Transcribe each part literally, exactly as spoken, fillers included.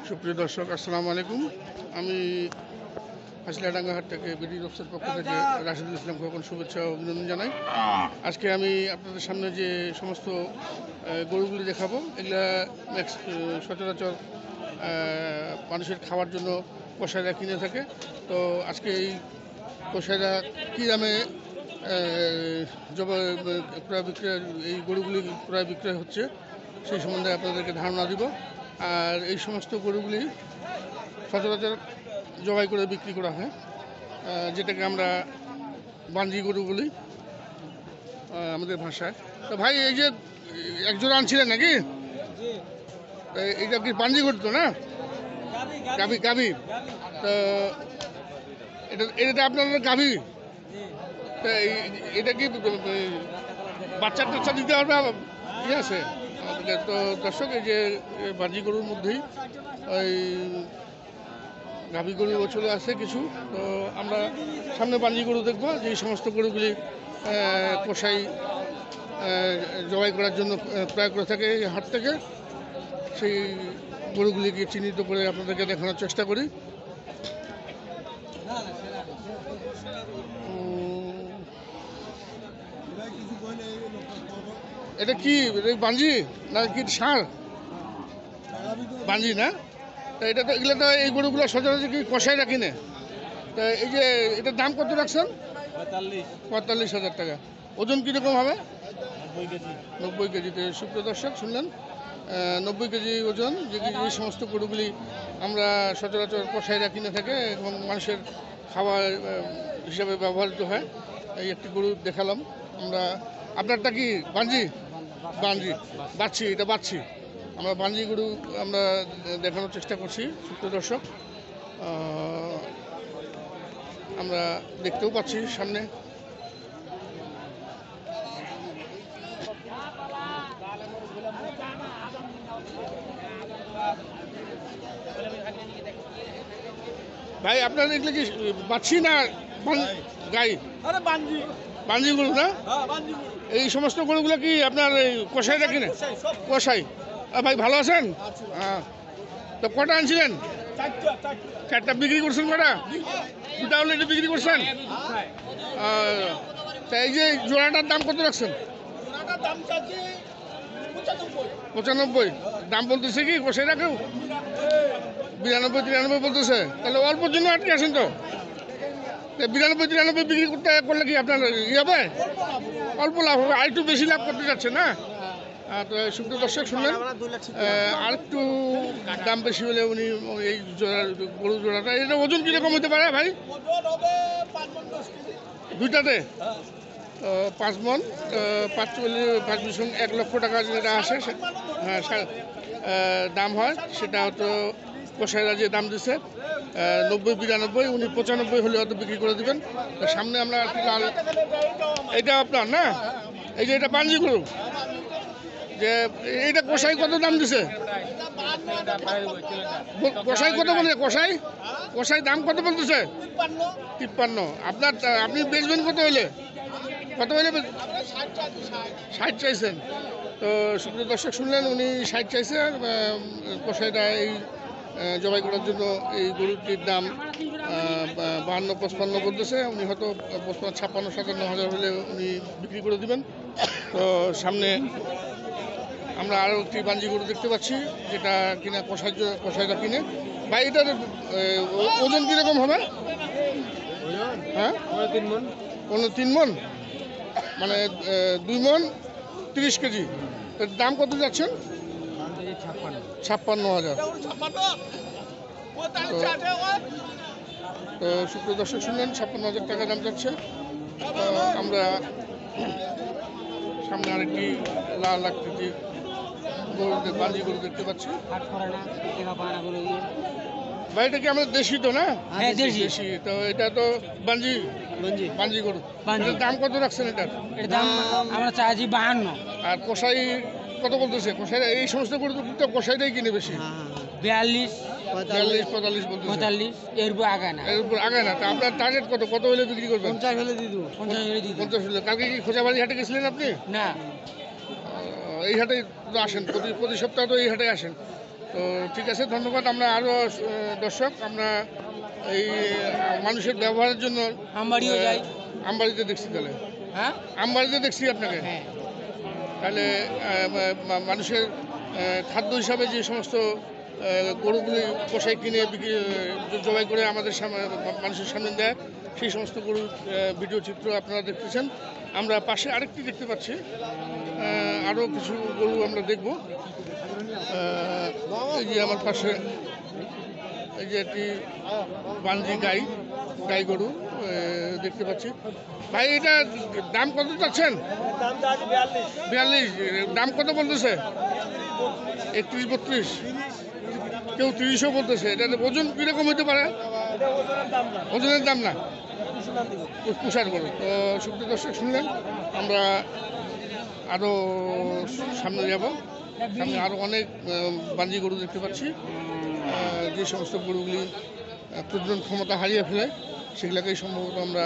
সুপ্রিয় দর্শক, আসসালামু আলাইকুম। আমি হাসিলাডাঙ্গা হাট থেকে বিডি অফিসের পক্ষ থেকে রাশিদুল ইসলাম খোকন শুভেচ্ছা ও অভিনন্দন জানাই। আজকে আমি আপনাদের সামনে যে সমস্ত গরুগুলি দেখাবো, এগুলা সচরাচর মানুষের খাওয়ার জন্য কষাইরা কিনে থাকে। তো আজকে এই কষাইরা কী দামে জবা ক্রয় বিক্রয় এই গরুগুলি ক্রয় বিক্রয় হচ্ছে সেই সম্বন্ধে আপনাদেরকে ধারণা দিব। আর এই সমস্ত গরুগুলি সচরাচর জবাই করে বিক্রি করা হয়, যেটাকে আমরা বাঞ্জি গরু বলি আমাদের ভাষায়। তো ভাই, এই যে একজোড়া আনছিলেন নাকি, এইটা কি বাঞ্জি গরু তো না? গাভি গাভি তো এটা এটা আপনার গাভি। তো এটা কি বাচ্চা টাচ্চা দিতে পারবে? ঠিক আছে। তো দর্শক, এই যে বাঞ্জি গরুর মধ্যেই ওই গাভী গরু চলে আসে কিছু। তো আমরা সামনে বাঞ্জি গরু দেখবো, যে সমস্ত গরুগুলি কষাই জবাই করার জন্য ক্রয় করে থাকে এই হাট থেকে। সেই গরুগুলিকে চিহ্নিত করে আপনাদেরকে দেখানোর চেষ্টা করি। এটা কি বাঞ্জি না কি ষাঁড়? বাঞ্জি না? তা এটা তো এগুলো তো এই গরুগুলো সচরাচর কি কষাই রাখি না। তা এই যে এটার দাম কত রাখছেন? পঁয়তাল্লিশ হাজার টাকা। ওজন কীরকম হবে? নব্বই কেজিতে। সুপ্রিয় দর্শক, শুনলেন, নব্বই কেজি ওজন। যে এই সমস্ত গরুগুলি আমরা সচরাচর কষাইরা কিনে থাকে এবং মানুষের খাবার হিসাবে ব্যবহৃত হয়। এই একটি গরু দেখালাম আমরা। আপনারটা কি বাঞ্জি? বাঞ্জি বাচ্ছি, এটা বাচ্ছি। আমরা বাঞ্জি গরু আমরা দেখানোর চেষ্টা করছি। সুপ্রিয় দর্শক, আমরা দেখতেও পাচ্ছি সামনে। ভাই, আপনার এগুলো কি বাচ্ছি না গাই? বাঞ্জি গরু না? এই সমস্ত গরুগুলো কি আপনার কষাই রাখি না? কষাই। ভাই, ভালো আছেন? হ্যাঁ। তো কটা আনছিলেন? চারটা বিক্রি করছেন? কটা? দুটা অলরেডি বিক্রি করছেন। তা এই যে জোড়াটার দাম কত রাখছেন? পঁচানব্বই দাম বলতেছে কি কষাই রাখেও? বিরানব্বই তিরানব্বই বলতেছে। তাহলে অল্পর জন্য আটকে আসেন। তো বিরানব্বই তিরানব্বই বিক্রি করতে করলে কি আপনার ইয়ে হবে? অল্প লাভ হবে, আর একটু বেশি লাভ করতে যাচ্ছে না? তো সুপ্রিয় দর্শক, শুনলেন, আর একটু দাম বেশি হলে উনি এই জোড়া গরু জোড়াটা, এটা ওজন কীরকম হতে পারে ভাই? দুইটাতে পাঁচ মন। পাঁচ চল্লিশ পাঁচ বিশ এক লক্ষ টাকা যেটা আসে, হ্যাঁ, দাম হয়। সেটা হয়তো কষাইরা যে দাম দিচ্ছে নব্বই বিরানব্বই, উনি পঁচানব্বই হলে হয়তো বিক্রি করে দেবেন। সামনে আমরা লাল, এটা আপনার না? এই যে এটা বাঞ্জি গরু, যে এইটা কষাই কত দাম দিছে? কষাই কত বলে? কষাই কষাই দাম কত বলতেছে? তিপ্পান্ন। আপনার আপনি বেচবেন কত হলে? কত হলে? ষাট চাইছেন। তো সুপ্রিয় দর্শক, শুনলেন, উনি ষাট চাইছে। কষাইটা এই জবাই করার জন্য এই গরুটির দাম বাহান্ন পঁচপান্ন বলতেছে। উনি হয়তো পঁচপান্ন ছাপ্পান্ন সাতান্ন হাজার হলে উনি বিক্রি করে দেবেন। তো সামনে আমরা আরও একটি বাঞ্জি গরু দেখতে পাচ্ছি, যেটা কিনা কষাই কষাইটা কিনে। ভাই, এটার ওজন কীরকম হবে? হ্যাঁ, তিন মন। পনেরো তিন মন, মানে দুই মন তিরিশ কেজি। দাম কত যাচ্ছেন? ছাপ্পান্ন হাজার। তো সুপ্রিয় দর্শক, শুনলেন, ছাপ্পান্ন হাজার টাকা দাম যাচ্ছে। আমরা সামনে আরেকটি লাল আকৃতির গরু বাঞ্জি গরু দেখতে পাচ্ছি। ভাই, এটা কি আমাদের দেশি তো না? দেশি। তো এটা তো বাঞ্জি বাঞ্জি গরু। দাম কত রাখছেন এটার? দাম আমরা চাইছি বাহান্ন। আর কষাই কত বলতেছে? কষাই এই সমস্ত গরু তো কষাইটাই কিনে বেশি। বিয়াল্লিশ বিয়াল্লিশ পঁয়তাল্লিশ বলতেছে। পঁয়তাল্লিশ এর উপর আগায় না। এর উপর আগায় না। তা আপনার টার্গেট কত? কত হলে বিক্রি করবেন? পঞ্চাশ হলে দিয়ে দেবো। পঞ্চাশ হলে দিয়ে দেবো। পঞ্চাশ হলে। কালকে কি খোঁজাবাড়ি হাটে গেছিলেন আপনি? না, এই হাটে তো আসেন, প্রতি প্রতি সপ্তাহে তো এই হাটে আসেন। তো ঠিক আছে, ধন্যবাদ। আমরা আরও দর্শক আমরা এই আহ, মানুষের ব্যবহারের জন্য আমবাড়িও যাই। আহ, আমবাড়িতে দেখছি তাহলে হ্যাঁ আমবাড়িতে দেখছি আপনাকে। হ্যাঁ তাহলে আহ, মা- মা- মানুষের আহ, খাদ্য হিসাবে যে সমস্ত আহ, গরুগুলি কষাই কিনে বিক্রি আহ, জবাই করে আমাদের সামনে মানুষের সামনে দেয়, সেই সমস্ত গরুর আহ, ভিডিও চিত্র আপনারা দেখতেছেন। আমরা পাশে আরেকটি দেখতে পাচ্ছি, আরও কিছু গরু আমরা দেখব। আহ, এই যে আমার পাশে এই যে একটি বানজি গাই গাই গরু আহ, দেখতে পাচ্ছি। ভাই এটা দাম কত চাচ্ছেন? বিয়াল্লিশ। দাম কত বলতেছে? একত্রিশ বত্রিশ, কেউ তিরিশও বলতেছে। এটা ওজন কীরকম হতে পারে? ওজনের দাম না, পুষার গরু। তো সুপ্রিয় দর্শক শুনলেন, আমরা আরও সামনে যাব। সামনে আরও অনেক বাঞ্জি গরু দেখতে পাচ্ছি, আহ, যে সমস্ত গরুগুলি আহ, প্রজনন ক্ষমতা হারিয়ে ফেলে, সেগুলোকেই সম্ভবত আমরা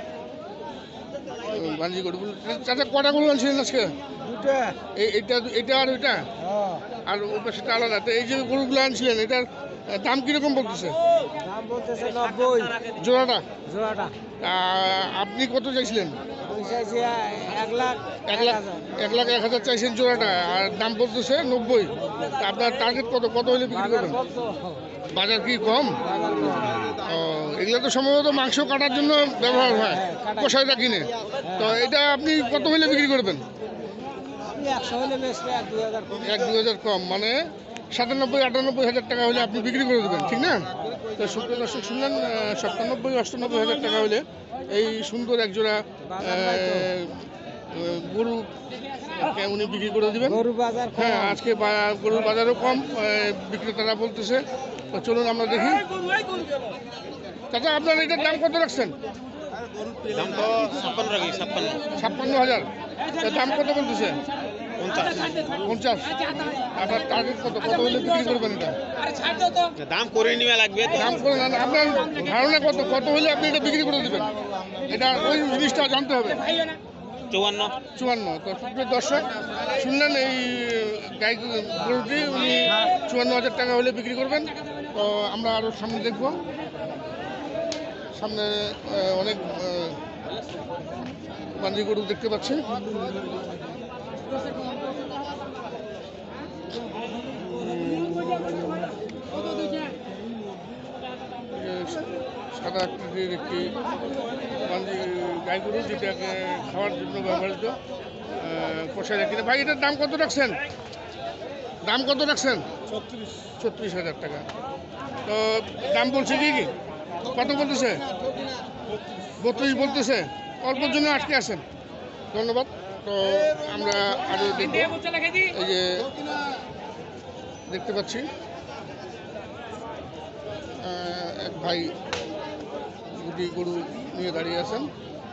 আহ, বাঞ্জি গরুগুলো। চাচা কটা গরু আনছিলেন আজকে? এই- এইটা এটা আর ওইটা, আর ওই পাশেটা আলাদা। তো এই যে গরুগুলো আনছিলেন, এটার আহ, দাম কীরকম বলতেছে দাম বলতেছে নব্বই জোড়াটা? জোড়াটা। আহ, আপনি কত চাইছিলেন? আমি চাইছি এক লাখ এক লাখ এক লাখ এক হাজার চাইছেন জোড়াটা, আর দাম বলতেছে নব্বই। তা আপনার টার্গেট কত কত হলে বিক্রি করবেন? বাজার কি কম? ও, এগুলো তো সম্ভবত মাংস কাটার জন্য ব্যবহার হয়, কষাইটা কিনে। তো এটা আপনি কত হলে বিক্রি করবেন? একশো হলে বেশ এক দুই হাজার এক দুই হাজার কম, মানে সাতানব্বই আটানব্বই হাজার টাকা হলে আপনি বিক্রি করে দেবেন, ঠিক না? তো সুপ্রিয় দর্শক শুনলেন, আহ, সাতানব্বই অষ্টানব্বই হাজার টাকা হলে এই সুন্দর একজোড়া আহ, গরু কে উনি বিক্রি করে দেবেন। গরু বাজার হ্যাঁ, আজকে বা- গরুর বাজারও কম, আহ, বিক্রেতারা বলতেছে। তো চলুন আমরা দেখি। চাচা, আপনার এটার দাম কত রাখছেন? দাম তো ছাপ্পান্ন রাখি ছাপ্পান্ন ছাপ্পান্ন হাজার। দাম কত বলতেছে? পঞ্চাশ পঞ্চাশ। আপনার টার্গেট কত কত হলে বিক্রি করবেন এটা? দাম করে নিবে লাগবে তো। দাম করে নেন, আপনার ধারণা কত কত হলে আপনি এটা বিক্রি করে দেবেন? এটা ওই জিনিসটা জানতে হবে। চুয়ান্ন চুয়ান্ন। তো সুপ্রিয় দর্শক শুনলেন, এই গাই গরুটি উনি চুয়ান্ন হাজার টাকা হলে বিক্রি করবেন। তো আমরা আরও সামনে দেখব। সামনে আহ, অনেক বাঞ্জি গরু দেখতে পাচ্ছি। সাদা আকৃতির একটি বাঞ্জি গাই গরু, যেটাকে খাওয়ার জন্য ব্যবহৃত কষাই রাখি। ভাই, এটার দাম কত রাখছেন? দাম কত রাখছেন? ছত্রিশ ছত্রিশ হাজার টাকা। তো দাম বলছে কি কি কত বলতেছে? বত্রিশ বলতেছে। অল্পর জন্য আটকে আছেন। ধন্যবাদ। তো আমরা আরও দেখব। এই যে দেখতে পাচ্ছি আহ, এক ভাই দুটি গরু নিয়ে দাঁড়িয়ে আছেন।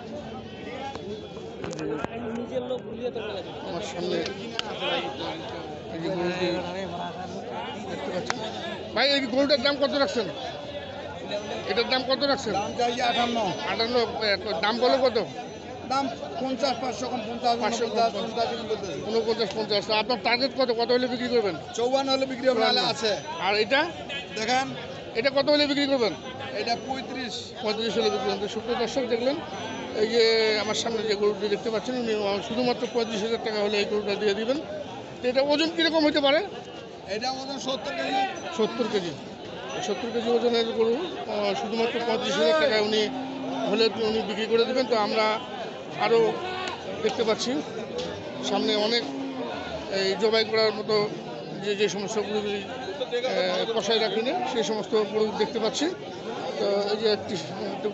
আমার সামনে এই যে গরুটি দেখতে পাচ্ছি। ভাই, এই গরুটার দাম কত রাখছেন? এটার দাম কত রাখছেন? আটান্ন আটান্ন। দাম বলো কত? দাম পঞ্চাশ পাঁচশো কম পঞ্চাশ পাঁচশো উনপঞ্চাশ পঞ্চাশ। তো আপনার টার্গেট কত কত হলে বিক্রি করবেন? চৌবান্ন হলে বিক্রি হবে নাহলে আছে আর এটা দেখেন এটা কত হলে বিক্রি করবেন? এটা পঁয়ত্রিশ পঁয়ত্রিশ হলে বিক্রি করবেন। সুপ্রিয় দর্শক দেখলেন, এই যে আমার সামনে যে গরুটি দেখতে পাচ্ছেন, উনি শুধুমাত্র পঁয়ত্রিশ হাজার টাকা হলে এই গরুটা দিয়ে দিবেন। তো এটা ওজন কীরকম হতে পারে? এটা ওজন সত্তর কেজি সত্তর কেজি। সত্তর কেজি ওজনের গরু আহ, শুধুমাত্র পঁয়ত্রিশ হাজার টাকায় উনি হলে উনি বিক্রি করে দেবেন। তো আমরা আরও দেখতে পাচ্ছি সামনে অনেক এই জবাই করার মতো যে যে সমস্ত গরুগুলি কষাই রাখেনি, সেই সমস্ত গরু দেখতে পাচ্ছি। তো এই যে একটি একটু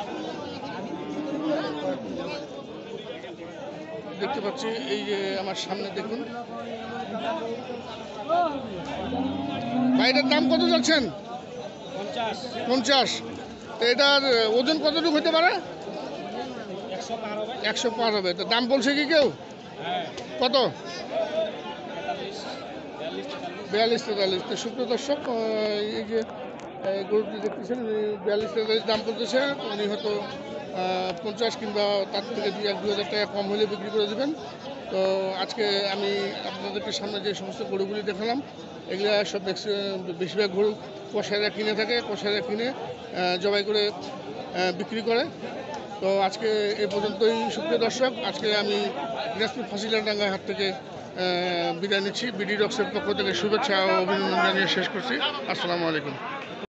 দেখতে পাচ্ছি, এই যে আমার সামনে দেখুন। ভাইটার দাম কত যাচ্ছেন? পঞ্চাশ। তো এটার ওজন কতটুকু হতে পারে? একশো পার হবে। তো দাম বলছে কি কেউ? কত? বিয়াল্লিশ তেতাল্লিশ। তো সুপ্রিয় দর্শক, আহ, এই যে আহ, গরুটি দেখতেছেন, উনি বিয়াল্লিশ তেতাল্লিশ দাম বলতেছে। উনি হয়তো আহ, পঞ্চাশ কিংবা তার থেকে দুই এক দু হাজার টাকা কম হলে বিক্রি করে দেবেন। তো আজকে আমি আপনাদেরকে সামনে যে সমস্ত গরুগুলি দেখালাম এগুলো সব বেশিরভাগ গরু কষাইরা কিনে থাকে, কষাইরা কিনে আহ, জবাই করে আহ, বিক্রি করে। তো আজকে এ পর্যন্তই সুপ্রিয় দর্শক, আজকে আমি দিনাজপুর ফাঁসিলাডাঙ্গা হাট থেকে আহ, বিদায় নিচ্ছি। বিডি রক্সের পক্ষ থেকে শুভেচ্ছা ও অভিনন্দন জানিয়ে শেষ করছি। আসসালামু আলাইকুম।